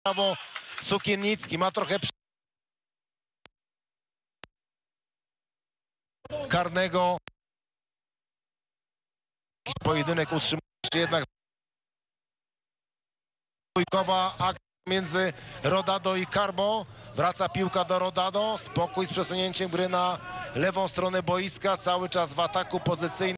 prawo Sukiennicki, ma trochę karnego. Pojedynek utrzymuje się jednak dwójkowa akcja między Rodado i Carbo. Wraca piłka do Rodado, spokój z przesunięciem gry na lewą stronę boiska, cały czas w ataku pozycyjnym.